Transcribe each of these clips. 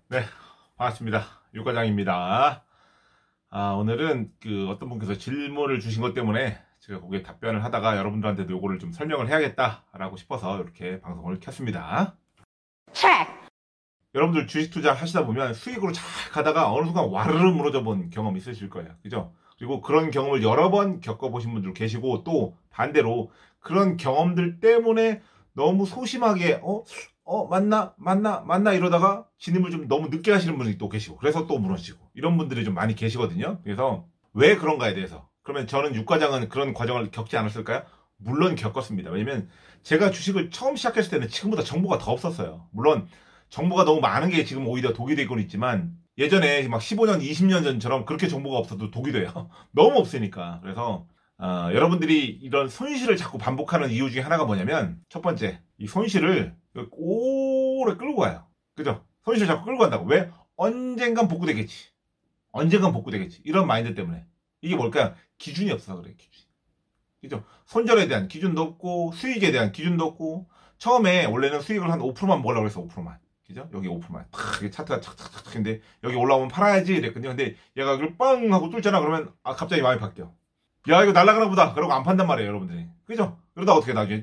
네, 반갑습니다. 육과장입니다. 오늘은 어떤 분께서 질문을 주신 것 때문에 제가 거기에 답변을 하다가 여러분들한테도 요거를 좀 설명을 해야겠다라고 싶어서 이렇게 방송을 켰습니다. 여러분들 주식 투자 하시다 보면 수익으로 잘 가다가 어느 순간 와르르 무너져 본 경험 있으실 거예요. 그죠? 그리고 그런 경험을 여러 번 겪어보신 분들 계시고, 또 반대로 그런 경험들 때문에 너무 소심하게 맞나 이러다가 진입을 좀 너무 늦게 하시는 분이 또 계시고, 그래서 또 무너지고, 이런 분들이 좀 많이 계시거든요. 그래서 왜 그런가에 대해서, 그러면 저는 육과장은 그런 과정을 겪지 않았을까요? 물론 겪었습니다. 왜냐면 제가 주식을 처음 시작했을 때는 지금보다 정보가 더 없었어요. 물론 정보가 너무 많은 게 지금 오히려 독이 되고 있지만, 예전에 막 15년, 20년 전처럼 그렇게 정보가 없어도 독이 돼요. 너무 없으니까. 그래서 여러분들이 이런 손실을 자꾸 반복하는 이유 중에 하나가 뭐냐면, 첫 번째, 이 손실을 오래 끌고 가요. 그죠? 손실을 자꾸 끌고 간다고. 왜? 언젠간 복구되겠지. 언젠간 복구되겠지. 이런 마인드 때문에. 이게 뭘까요? 기준이 없어서 그래, 기준이. 그죠? 손절에 대한 기준도 없고, 수익에 대한 기준도 없고, 처음에 원래는 수익을 한 5%만 먹으려고 해서 5%만. 그죠? 여기 5%만. 탁, 이게 차트가 착착착. 근데 여기 올라오면 팔아야지. 이랬거든요. 근데 얘가 이걸 빵 하고 뚫잖아. 그러면, 갑자기 마음이 바뀌어. 야, 이거 날아가나 보다. 그러고 안 판단 말이에요, 여러분들이. 그죠? 그러다 어떻게 나중에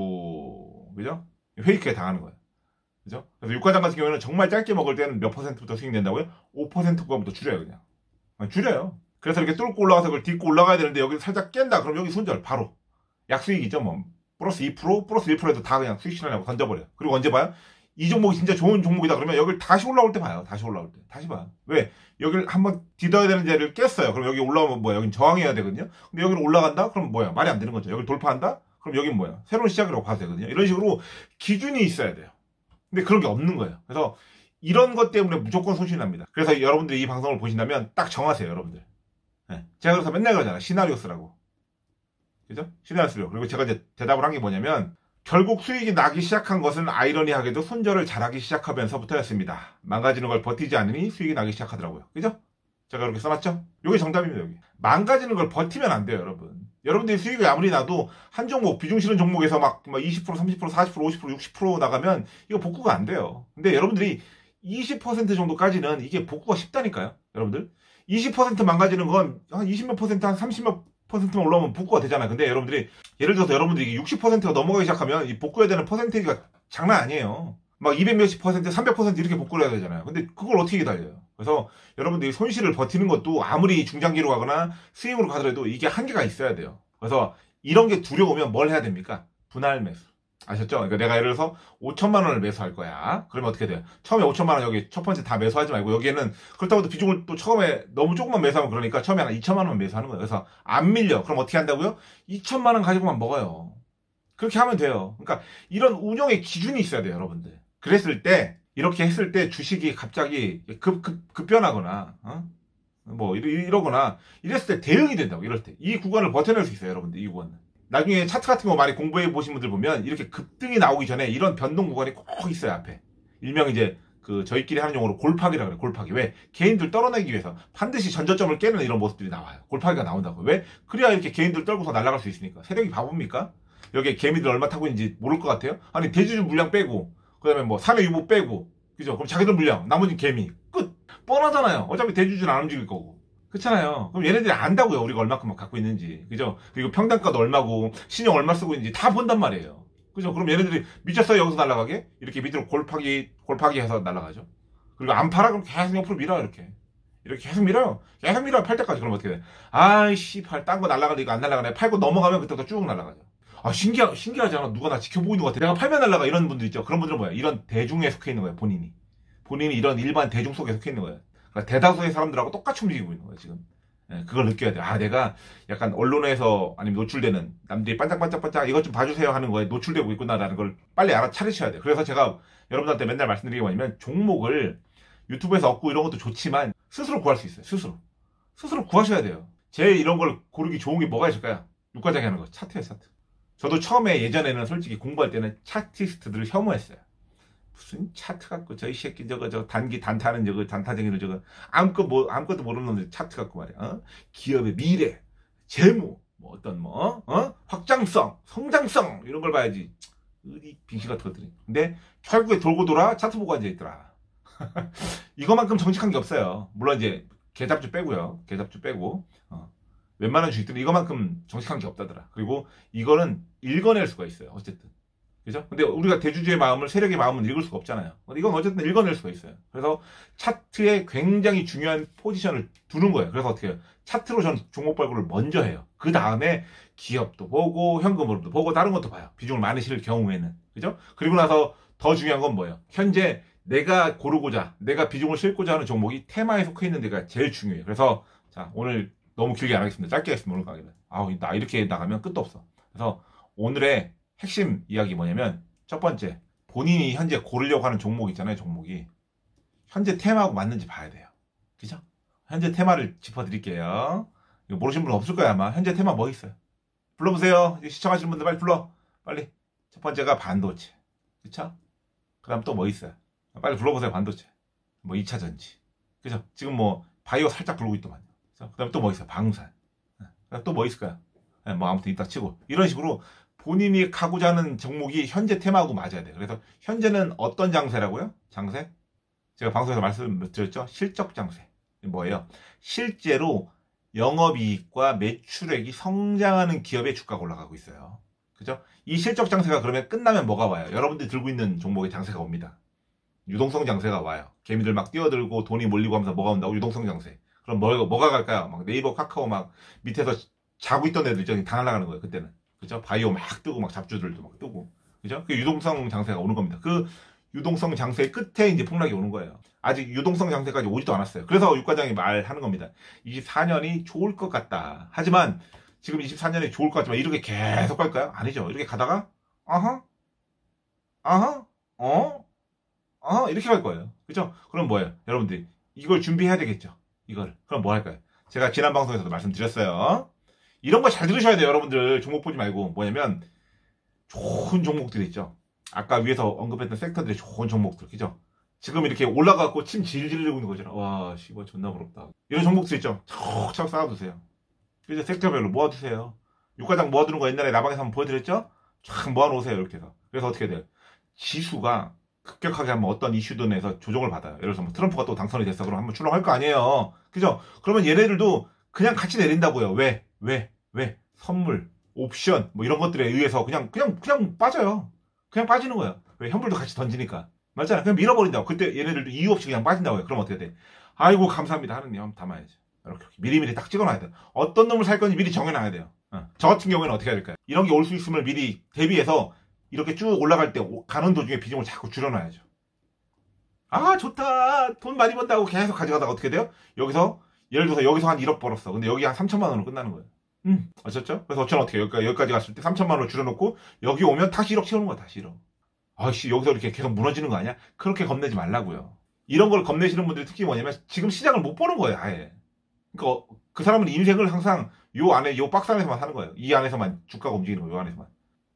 쭉, 그죠? 회익에 당하는 거예요. 그죠? 그래서 육과장 같은 경우에는 정말 짧게 먹을 때는 몇 %부터 수익 낸다고요? 5%부터 줄여요, 그냥. 줄여요. 그래서 이렇게 뚫고 올라가서 그걸 딛고 올라가야 되는데, 여기 살짝 깬다. 그럼 여기 손절, 바로. 약수익이죠, 뭐. 플러스 2%, 플러스 1%에도 다 그냥 수익 실현하고 던져버려요. 그리고 언제 봐요? 이 종목이 진짜 좋은 종목이다. 그러면 여기를 다시 올라올 때 봐요. 다시 올라올 때. 다시 봐요. 왜? 여기를 한번 디뎌야 되는 자리를 깼어요. 그럼 여기 올라오면 뭐야? 여긴 저항해야 되거든요. 근데 여기를 올라간다? 그럼 뭐야? 말이 안 되는 거죠. 여기를 돌파한다? 그럼 여긴 뭐야? 새로운 시작이라고 봐도 되거든요. 이런 식으로 기준이 있어야 돼요. 근데 그런 게 없는 거예요. 그래서 이런 것 때문에 무조건 손실이 납니다. 그래서 여러분들이 이 방송을 보신다면 딱 정하세요, 여러분들. 네. 제가 그래서 맨날 그러잖아요. 시나리오 쓰라고. 그죠? 시나리오 쓰려고. 그리고 제가 이제 대답을 한 게 뭐냐면, 결국 수익이 나기 시작한 것은 아이러니하게도 손절을 잘하기 시작하면서부터였습니다. 망가지는 걸 버티지 않으니 수익이 나기 시작하더라고요. 그죠? 제가 이렇게 써놨죠? 이게 정답입니다, 여기. 망가지는 걸 버티면 안 돼요, 여러분. 여러분들이 수익이 아무리 나도 한 종목, 비중 실은 종목에서 막 20%, 30%, 40%, 50%, 60% 나가면 이거 복구가 안 돼요. 근데 여러분들이 20% 정도까지는 이게 복구가 쉽다니까요, 여러분들. 20% 망가지는 건 한 20몇 %, 한 30몇 %만 올라오면 복구가 되잖아요. 근데 여러분들이, 예를 들어서 여러분들이 60%가 넘어가기 시작하면 이 복구해야 되는 퍼센테이지가 장난 아니에요. 막 200 몇십 %, 300% 이렇게 복구를 해야 되잖아요. 근데 그걸 어떻게 기다려요? 그래서 여러분들이 손실을 버티는 것도 아무리 중장기로 가거나 스윙으로 가더라도 이게 한계가 있어야 돼요. 그래서 이런 게 두려우면 뭘 해야 됩니까? 분할 매수. 아셨죠? 그러니까 내가 예를 들어서 5천만 원을 매수할 거야. 그러면 어떻게 돼요? 처음에 5천만 원 여기 첫 번째 다 매수하지 말고, 여기에는 그렇다고 해도 비중을 또 처음에 너무 조금만 매수하면 그러니까 처음에 한 2천만 원만 매수하는 거예요. 그래서 안 밀려. 그럼 어떻게 한다고요? 2천만 원 가지고만 먹어요. 그렇게 하면 돼요. 그러니까 이런 운영의 기준이 있어야 돼요, 여러분들. 그랬을 때, 이렇게 했을 때 주식이 갑자기 급변하거나, 뭐 이러거나 이랬을 때 대응이 된다고. 이럴 때 이 구간을 버텨낼 수 있어요, 여러분들. 이 구간은 나중에 차트 같은 거 많이 공부해 보신 분들 보면 이렇게 급등이 나오기 전에 이런 변동 구간이 꼭 있어요, 앞에. 일명 이제 저희끼리 하는 용어로 골파기라고 그래요. 골파기. 왜? 개인들 떨어내기 위해서 반드시 전저점을 깨는 이런 모습들이 나와요. 골파기가 나온다고. 왜? 그래야 이렇게 개인들 떨고서 날아갈 수 있으니까. 세력이 바보입니까? 여기에 개미들 얼마 타고 있는지 모를 것 같아요? 아니, 대주주 물량 빼고, 그 다음에 뭐 사내 유보 빼고, 그죠? 그럼 자기들 물량, 나머지 개미. 끝! 뻔하잖아요. 어차피 대주주는 안 움직일 거고. 그렇잖아요. 그럼 얘네들이 안다고요, 우리가 얼마큼 갖고 있는지. 그죠? 그리고 평단가도 얼마고, 신용 얼마 쓰고 있는지 다 본단 말이에요. 그죠? 그럼 얘네들이 미쳤어요, 여기서 날아가게? 이렇게 밑으로 골파기 해서 날아가죠. 그리고 안 팔아? 그럼 계속 옆으로 밀어요, 이렇게. 이렇게 계속 밀어요. 계속 밀어요, 팔 때까지. 그럼 어떻게 돼? 아이씨, 딴 거 날아가는데 이거 안 날아가네. 팔고 넘어가면 그때부터 쭉 날아가죠. 신기하지 않아? 누가 나 지켜보고 있는 것 같아. 내가 팔면 날아가. 이런 분들 있죠. 그런 분들은 뭐야? 이런 대중에 속해 있는 거예요, 본인이. 본인이 이런 일반 대중 속에 속해 있는 거예요. 그러니까 대다수의 사람들하고 똑같이 움직이고 있는 거예요, 지금. 예, 그걸 느껴야 돼요. 내가 약간 언론에서 아니면 노출되는, 남들이 반짝반짝반짝 이것 좀 봐주세요 하는 거에 노출되고 있구나라는 걸 빨리 알아차리셔야 돼요. 그래서 제가 여러분들한테 맨날 말씀드리는 게 뭐냐면, 종목을 유튜브에서 얻고 이런 것도 좋지만 스스로 구할 수 있어요. 스스로 구하셔야 돼요. 제일 이런 걸 고르기 좋은 게 뭐가 있을까요? 육과장이 하는 거. 차트예요, 차트. 저도 처음에 예전에는 솔직히 공부할 때는 차티스트들을 혐오했어요. 무슨 차트 갖고 저 이 새끼 저거 단타는 저거 단타쟁이를 저거 아무것도 모르는 놈들 차트 갖고 말이야. 기업의 미래, 재무, 뭐 어떤 확장성, 성장성 이런 걸 봐야지. 어디 빙시 같은 것들이. 근데 결국에 돌고 돌아 차트 보고 앉아 있더라. 이거만큼 정직한 게 없어요. 물론 이제 계잡주 빼고요. 계잡주 빼고 웬만한 주식들은 이거만큼 정직한 게 없다더라. 그리고 이거는 읽어낼 수가 있어요. 어쨌든. 그죠? 근데 우리가 대주주의 마음을, 세력의 마음은 읽을 수가 없잖아요. 이건 어쨌든 읽어낼 수가 있어요. 그래서 차트에 굉장히 중요한 포지션을 두는 거예요. 그래서 어떻게 해요? 차트로 전 종목 발굴을 먼저 해요. 그 다음에 기업도 보고, 현금으로도 보고, 다른 것도 봐요. 비중을 많이 실을 경우에는. 그죠? 그리고 나서 더 중요한 건 뭐예요? 현재 내가 고르고자, 내가 비중을 실고자 하는 종목이 테마에 속해 있는 데가 제일 중요해요. 그래서, 자, 오늘 너무 길게 안 하겠습니다. 짧게 하겠습니다. 오늘 강의는. 아우, 나 이렇게 나가면 끝도 없어. 그래서 오늘의 핵심 이야기 뭐냐면, 첫 번째, 본인이 현재 고르려고 하는 종목 있잖아요, 종목이. 현재 테마하고 맞는지 봐야 돼요. 그죠? 현재 테마를 짚어드릴게요. 이거 모르시는 분 없을 거예요, 아마. 현재 테마 뭐 있어요? 불러보세요. 시청하시는 분들 빨리 불러. 빨리. 첫 번째가 반도체. 그쵸? 그 다음 또 뭐 있어요? 빨리 불러보세요, 반도체. 뭐 2차 전지. 그죠? 지금 뭐, 바이오 살짝 불고 있더만요. 그 다음 또 뭐 있어요? 방산. 또 뭐 있을까요? 뭐 아무튼 이따 치고. 이런 식으로 본인이 가고자 하는 종목이 현재 테마하고 맞아야 돼요. 그래서 현재는 어떤 장세라고요? 장세? 제가 방송에서 말씀드렸죠? 실적 장세. 뭐예요? 실제로 영업이익과 매출액이 성장하는 기업의 주가가 올라가고 있어요. 그죠? 이 실적 장세가 그러면 끝나면 뭐가 와요? 여러분들이 들고 있는 종목의 장세가 옵니다. 유동성 장세가 와요. 개미들 막 뛰어들고 돈이 몰리고 하면서 뭐가 온다고? 유동성 장세. 그럼 뭐가 갈까요? 막 네이버, 카카오 막 밑에서 자고 있던 애들 있죠? 다 날아가는 거예요, 그때는. 그죠? 바이오 막 뜨고, 막 잡주들도 막 뜨고. 그죠? 그 유동성 장세가 오는 겁니다. 그 유동성 장세의 끝에 이제 폭락이 오는 거예요. 아직 유동성 장세까지 오지도 않았어요. 그래서 육과장이 말하는 겁니다. 24년이 좋을 것 같다. 하지만 지금 24년이 좋을 것 같지만 이렇게 계속 갈까요? 아니죠. 이렇게 가다가 이렇게 갈 거예요. 그죠? 그럼 뭐예요? 여러분들이 이걸 준비해야 되겠죠. 이걸. 그럼 뭐 할까요? 제가 지난 방송에서도 말씀드렸어요. 이런 거 잘 들으셔야 돼요, 여러분들. 종목 보지 말고. 뭐냐면 좋은 종목들이 있죠. 아까 위에서 언급했던 섹터들의 좋은 종목들, 그죠? 지금 이렇게 올라가고 침 질질 흘리고 있는 거잖아. 와, 씨발 존나 부럽다. 이런 종목들 있죠. 척척 쌓아두세요. 그죠? 섹터별로 모아두세요. 육과장 모아두는 거 옛날에 나방에서 한번 보여드렸죠? 쫙 모아놓으세요, 이렇게 해서. 그래서 어떻게 돼요? 지수가 급격하게 한번 어떤 이슈든 해서 조정을 받아요. 예를 들어서 뭐 트럼프가 또 당선이 됐어. 그럼 한번 출렁할 거 아니에요. 그죠? 그러면 얘네들도 그냥 같이 내린다고요. 왜? 선물, 옵션, 뭐 이런 것들에 의해서 그냥 빠져요. 그냥 빠지는 거예요. 왜? 현물도 같이 던지니까. 맞잖아. 그냥 밀어버린다고. 그때 얘네들도 이유 없이 그냥 빠진다고요. 그럼 어떻게 돼? 아이고, 감사합니다. 하는 님 한번 담아야죠. 이렇게 미리미리 딱 찍어놔야 돼요. 어떤 놈을 살 건지 미리 정해놔야 돼요. 저 같은 경우에는 어떻게 해야 될까요? 이런 게 올 수 있음을 미리 대비해서 이렇게 쭉 올라갈 때 가는 도중에 비중을 자꾸 줄여놔야죠. 아, 좋다. 돈 많이 번다고 계속 가져가다가 어떻게 돼요? 여기서, 예를 들어서 여기서 한 1억 벌었어. 근데 여기 한 3천만 원으로 끝나는 거예요. 아셨죠? 그래서 저는 어떻게 해요? 여기까지 갔을 때 3천만 원을 줄여놓고 여기 오면 다시 1억 채우는 거야, 다시 1억. 아이씨, 여기서 이렇게 계속 무너지는 거 아니야? 그렇게 겁내지 말라고요. 이런 걸 겁내시는 분들이 특히 뭐냐면 지금 시장을 못 보는 거예요, 아예. 그러니까 그 사람은 인생을 항상 요 안에, 요 박스 안에서만 사는 거예요. 이 안에서만 주가가 움직이는 거예요, 요 안에서만.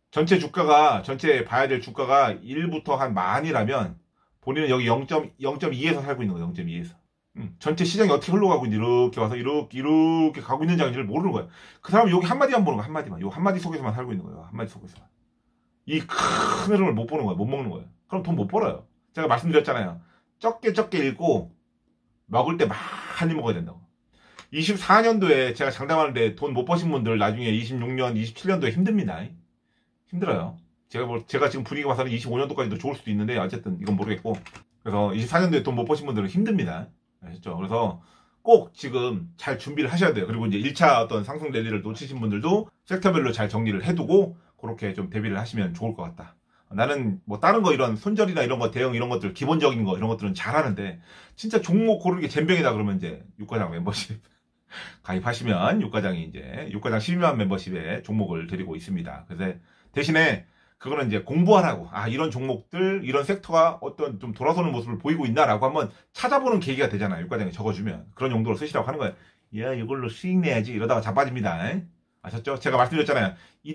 전체 봐야 될 주가가 1부터 한 만이라면 본인은 여기 0.2에서 살고 있는 거예요, 0.2에서. 전체 시장이 어떻게 흘러가고 있는지 이렇게 와서 이렇게 가고 있는 장인지를 모르는 거예요. 그 사람은 여기 한마디만 보는 거야, 한마디만. 요 한마디 속에서만 살고 있는 거예요, 한마디 속에서만. 이 큰 흐름을 못 보는 거예요, 못 먹는 거예요. 그럼 돈 못 벌어요. 제가 말씀드렸잖아요. 적게 읽고 먹을 때 많이 먹어야 된다고. 24년도에 제가 장담하는데 돈 못 버신 분들 나중에 26년, 27년도에 힘듭니다. 힘들어요. 제가 지금 분위기 봐서는 25년도까지도 좋을 수도 있는데 어쨌든 이건 모르겠고. 그래서 24년도에 돈 못 버신 분들은 힘듭니다. 아셨죠? 그래서 꼭 지금 잘 준비를 하셔야 돼요. 그리고 이제 1차 어떤 상승 랠리를 놓치신 분들도 섹터별로 잘 정리를 해두고 그렇게 좀 대비를 하시면 좋을 것 같다. 나는 뭐 다른 거 이런 손절이나 이런 거 대응 이런 것들 기본적인 거 이런 것들은 잘하는데 진짜 종목 고르는 게 젬병이다 그러면 이제 육과장 멤버십 가입하시면 육과장 12만 멤버십에 종목을 드리고 있습니다. 그래서 대신에 그거는 이제 공부하라고. 이런 종목들, 이런 섹터가 어떤 좀 돌아서는 모습을 보이고 있나라고 한번 찾아보는 계기가 되잖아요. 육과장이 적어주면. 그런 용도로 쓰시라고 하는 거예요. 야, 이걸로 수익 내야지. 이러다가 자빠집니다. 아셨죠? 제가 말씀드렸잖아요.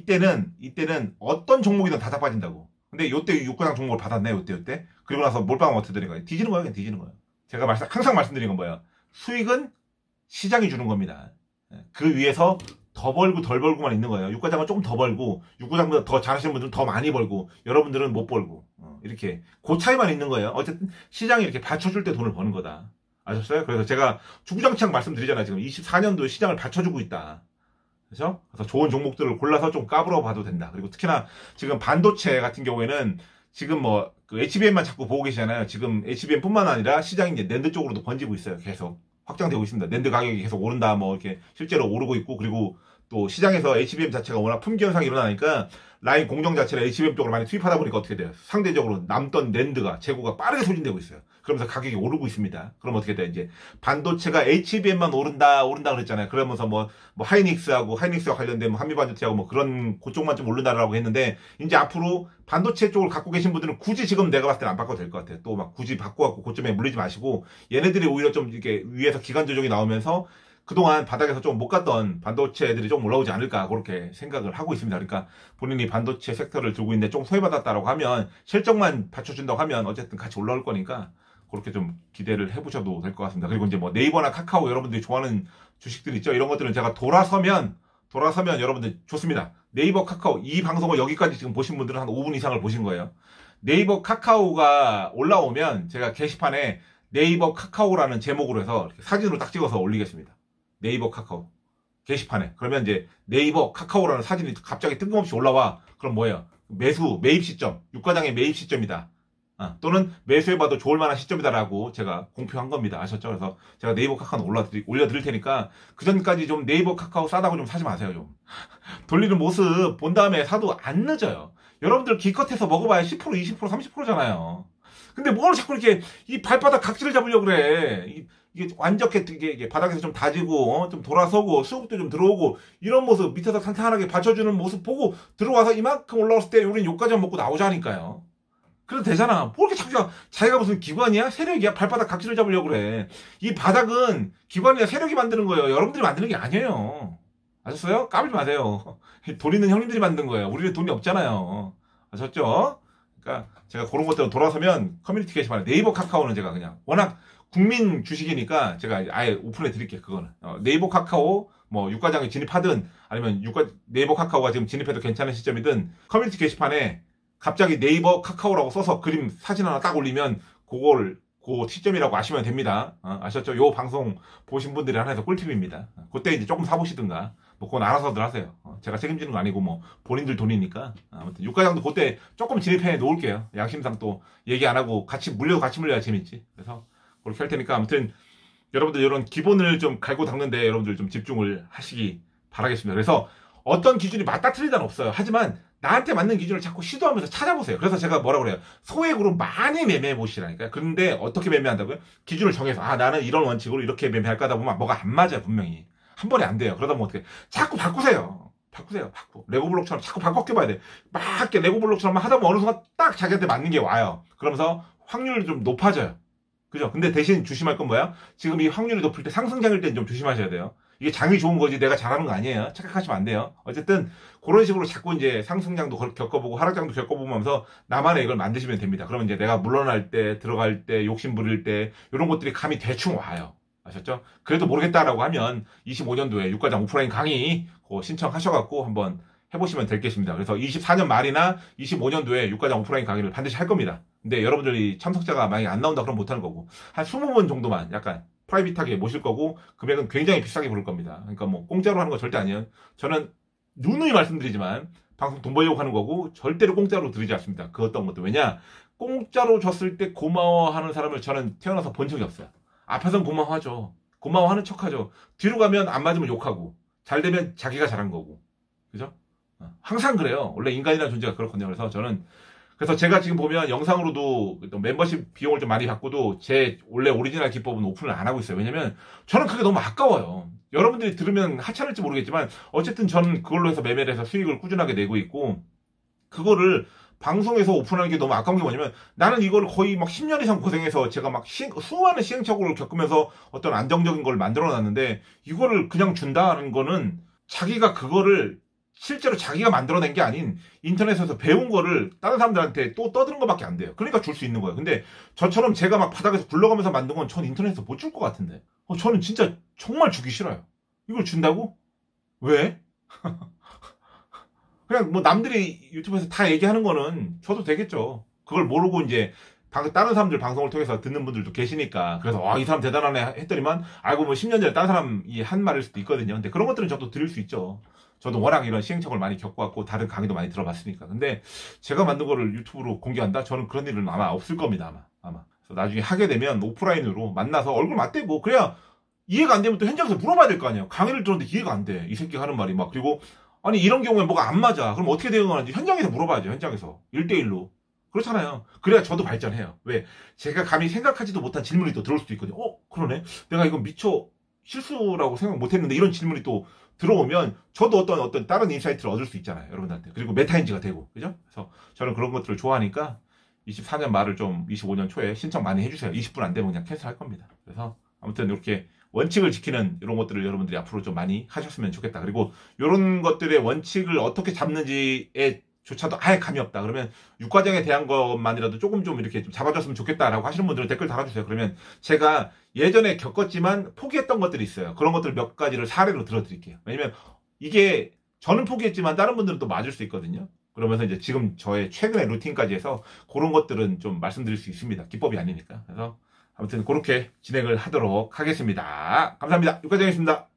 이때는 어떤 종목이든 다 자빠진다고. 근데 요때 육과장 종목을 받았네, 요때. 그리고 나서 몰빵 어떻게 되는 거예요? 뒤지는 거예요, 그냥 뒤지는 거예요. 제가 항상 말씀드린 건 뭐예요? 수익은 시장이 주는 겁니다. 그 위에서 더 벌고 덜 벌고만 있는 거예요. 육과장은 조금 더 벌고 육과장보다 더 잘하시는 분들은 더 많이 벌고 여러분들은 못 벌고 이렇게 그 차이만 있는 거예요. 어쨌든 시장이 이렇게 받쳐줄 때 돈을 버는 거다. 아셨어요? 그래서 제가 주구장창 말씀드리잖아요. 지금 24년도에 시장을 받쳐주고 있다. 그래서 좋은 종목들을 골라서 좀 까불어 봐도 된다. 그리고 특히나 지금 반도체 같은 경우에는 지금 그 HBM만 자꾸 보고 계시잖아요. 지금 HBM뿐만 아니라 시장이 이제 낸드 쪽으로도 번지고 있어요. 계속 확장되고 있습니다. 낸드 가격이 계속 오른다. 이렇게 실제로 오르고 있고, 그리고 또 시장에서 HBM 자체가 워낙 품귀 현상이 일어나니까 라인 공정 자체를 HBM 쪽으로 많이 투입하다 보니까 어떻게 돼요? 상대적으로 남던 낸드가 재고가 빠르게 소진되고 있어요. 그러면서 가격이 오르고 있습니다. 그럼 어떻게 돼? 이제 반도체가 HBM만 오른다 그랬잖아요. 그러면서 하이닉스와 관련된 한미반도체하고 그런 그쪽만 좀 오른다라고 했는데, 이제 앞으로 반도체 쪽을 갖고 계신 분들은 굳이 지금 내가 봤을 때는 안 바꿔도 될 것 같아요. 또 굳이 바꿔갖고 고점에 물리지 마시고, 얘네들이 오히려 좀 이렇게 위에서 기간 조정이 나오면서 그동안 바닥에서 좀 못 갔던 반도체 애들이 좀 올라오지 않을까, 그렇게 생각을 하고 있습니다. 그러니까 본인이 반도체 섹터를 들고 있는데 좀 소외받았다라고 하면, 실적만 받쳐준다고 하면 어쨌든 같이 올라올 거니까 그렇게 좀 기대를 해보셔도 될 것 같습니다. 그리고 이제 네이버나 카카오 여러분들이 좋아하는 주식들 있죠. 이런 것들은 제가 돌아서면 여러분들 좋습니다. 네이버, 카카오 이 방송을 여기까지 지금 보신 분들은 한 5분 이상을 보신 거예요. 네이버, 카카오가 올라오면 제가 게시판에 네이버, 카카오라는 제목으로 해서 이렇게 사진으로 딱 찍어서 올리겠습니다. 네이버, 카카오 게시판에. 그러면 이제 네이버, 카카오라는 사진이 갑자기 뜬금없이 올라와. 그럼 뭐예요? 매입 시점, 육과장의 매입 시점이다. 또는 매수해봐도 좋을 만한 시점이다라고 제가 공표한 겁니다. 아셨죠? 그래서 제가 네이버, 카카오 올려드릴 테니까 그 전까지 좀 네이버, 카카오 싸다고 좀 사지 마세요. 좀 돌리는 모습 본 다음에 사도 안 늦어요. 여러분들 기껏해서 먹어봐야 10%, 20%, 30%잖아요. 근데 뭘 자꾸 이렇게 이 발바닥 각질을 잡으려고 그래. 이게 완벽히 이게 바닥에서 좀 다지고 좀 돌아서고 수급도 좀 들어오고 이런 모습, 밑에서 탄탄하게 받쳐주는 모습 보고 들어와서 이만큼 올라왔을 때 우리는 요까지 먹고 나오자니까요. 그래도 되잖아. 뭐 이렇게 자기가 무슨 기관이야? 세력이야? 발바닥 각질을 잡으려고 그래. 이 바닥은 기관이나 세력이 만드는 거예요. 여러분들이 만드는 게 아니에요. 아셨어요? 까불지 마세요. 돈 있는 형님들이 만든 거예요. 우리는 돈이 없잖아요. 아셨죠? 그러니까 제가 그런 것들은 돌아서면 커뮤니티 게시판에 네이버, 카카오는 제가 그냥 워낙 국민 주식이니까 제가 아예 오픈해 드릴게요. 그거는 네이버, 카카오 육과장에 진입하든 아니면 네이버, 카카오가 지금 진입해도 괜찮은 시점이든 커뮤니티 게시판에 갑자기 네이버, 카카오라고 써서 그림 사진 하나 딱 올리면 그걸 그 시점이라고 아시면 됩니다. 아셨죠? 요 방송 보신 분들이 하나에서 꿀팁입니다. 그때 이제 조금 사보시든가 그건 알아서들 하세요. 제가 책임지는 거 아니고 본인들 돈이니까. 아무튼 육과장도 그때 조금 진입해 놓을게요. 양심상 또 얘기 안 하고 같이 물려야 재밌지. 그래서 그렇게 할 테니까 아무튼 여러분들 이런 기본을 좀 갈고 닦는데 여러분들 좀 집중을 하시기 바라겠습니다. 그래서 어떤 기준이 맞다 틀리다는 없어요. 하지만 나한테 맞는 기준을 자꾸 시도하면서 찾아보세요. 그래서 제가 뭐라고 그래요? 소액으로 많이 매매해 보시라니까요. 그런데 어떻게 매매한다고요? 기준을 정해서 나는 이런 원칙으로 이렇게 매매할까 하다 보면 뭐가 안 맞아요. 분명히. 한 번에 안 돼요. 그러다 보면 어떻게 자꾸 바꾸세요. 레고블록처럼 자꾸 바꿔봐야 돼. 막 이렇게 레고블록처럼 하다 보면 어느 순간 딱 자기한테 맞는 게 와요. 그러면서 확률이 좀 높아져요. 그죠? 근데 대신 조심할 건 뭐야? 지금 이 확률이 높을 때 상승장일 때는 좀 조심하셔야 돼요. 이게 장이 좋은 거지 내가 잘하는 거 아니에요. 착각하시면 안 돼요. 어쨌든 그런 식으로 자꾸 이제 상승장도 겪어보고 하락장도 겪어보면서 나만의 이걸 만드시면 됩니다. 그러면 이제 내가 물러날 때, 들어갈 때, 욕심 부릴 때 이런 것들이 감이 대충 와요. 아셨죠? 그래도 모르겠다라고 하면 25년도에 육과장 오프라인 강의 신청하셔갖고 한번 해보시면 될 것입니다. 그래서 24년 말이나 25년도에 육과장 오프라인 강의를 반드시 할 겁니다. 근데 여러분들이 참석자가 만약에 안 나온다 그러면 못하는 거고 한 20분 정도만 약간 프라이빗하게 모실 거고 금액은 굉장히 비싸게 부를 겁니다. 그러니까 공짜로 하는 거 절대 아니에요. 저는 누누이 말씀드리지만 방송 돈 벌려고 하는 거고 절대로 공짜로 드리지 않습니다. 그 어떤 것도. 왜냐? 공짜로 줬을 때 고마워하는 사람을 저는 태어나서 본 적이 없어요. 앞에서는 고마워하죠. 고마워하는 척하죠. 뒤로 가면 안 맞으면 욕하고 잘 되면 자기가 잘한 거고. 그죠? 항상 그래요. 원래 인간이라는 존재가 그렇거든요. 그래서 제가 지금 보면 영상으로도 멤버십 비용을 좀 많이 받고도 제 원래 오리지널 기법은 오픈을 안 하고 있어요. 왜냐면 저는 그게 너무 아까워요. 여러분들이 들으면 하찮을지 모르겠지만 어쨌든 저는 그걸로 해서 매매를 해서 수익을 꾸준하게 내고 있고 그거를 방송에서 오픈하는 게 너무 아까운 게 뭐냐면 나는 이걸 거의 10년 이상 고생해서 제가 수많은 시행착오를 겪으면서 어떤 안정적인 걸 만들어 놨는데 이거를 그냥 준다는 거는 자기가 그거를 실제로 자기가 만들어낸 게 아닌 인터넷에서 배운 거를 다른 사람들한테 또 떠드는 것밖에 안 돼요. 그러니까 줄 수 있는 거예요. 근데 저처럼 제가 바닥에서 굴러가면서 만든 건 전 인터넷에서 못 줄 것 같은데. 저는 진짜 정말 주기 싫어요. 이걸 준다고? 왜? 그냥 뭐 남들이 유튜브에서 다 얘기하는 거는 저도 되겠죠. 그걸 모르고 이제 다른 사람들 방송을 통해서 듣는 분들도 계시니까 그래서 와, 이 사람 대단하네 했더니만 알고 뭐 10년 전에 다른 사람이 한 말일 수도 있거든요. 근데 그런 것들은 저도 드릴 수 있죠. 저도 워낙 이런 시행착오를 많이 겪어왔고 다른 강의도 많이 들어봤으니까. 근데 제가 만든 거를 유튜브로 공개한다? 저는 그런 일은 아마 없을 겁니다. 아마. 그래서 나중에 하게 되면 오프라인으로 만나서 얼굴 맞대고 그래야 이해가 안 되면 또 현장에서 물어봐야 될 거 아니에요. 강의를 들었는데 이해가 안 돼. 이 새끼가 하는 말이 막. 그리고 아니 이런 경우에 뭐가 안 맞아. 그럼 어떻게 대응하는지 현장에서 물어봐야죠. 현장에서. 1대1로. 그렇잖아요. 그래야 저도 발전해요. 왜? 제가 감히 생각하지도 못한 질문이 또 들어올 수도 있거든요. 그러네. 내가 이건 미처 실수라고 생각 못했는데 이런 질문이 또 들어오면 저도 어떤 다른 인사이트를 얻을 수 있잖아요. 여러분한테. 그리고 메타인지가 되고. 그죠? 그래서 저는 그런 것들을 좋아하니까 24년 말을 좀 25년 초에 신청 많이 해주세요. 20분 안 되면 그냥 캔슬할 겁니다. 그래서 아무튼 이렇게 원칙을 지키는 이런 것들을 여러분들이 앞으로 좀 많이 하셨으면 좋겠다. 그리고 이런 것들의 원칙을 어떻게 잡는지에 조차도 아예 감이 없다. 그러면 육과정에 대한 것만이라도 조금 좀 이렇게 좀 잡아줬으면 좋겠다라고 하시는 분들은 댓글 달아주세요. 그러면 제가 예전에 겪었지만 포기했던 것들이 있어요. 그런 것들 몇 가지를 사례로 들어드릴게요. 왜냐면 이게 저는 포기했지만 다른 분들은 또 맞을 수 있거든요. 그러면서 이제 지금 저의 최근의 루틴까지 해서 그런 것들은 좀 말씀드릴 수 있습니다. 기법이 아니니까. 그래서 아무튼 그렇게 진행을 하도록 하겠습니다. 감사합니다. 육과정이었습니다.